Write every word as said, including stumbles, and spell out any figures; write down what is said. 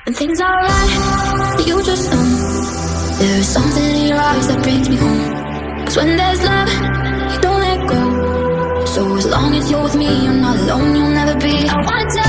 When things are right, you just know there's something in your eyes that brings me home. Cause when there's love, you don't let go. So as long as you're with me, you're not alone, you'll never be. I wanna tell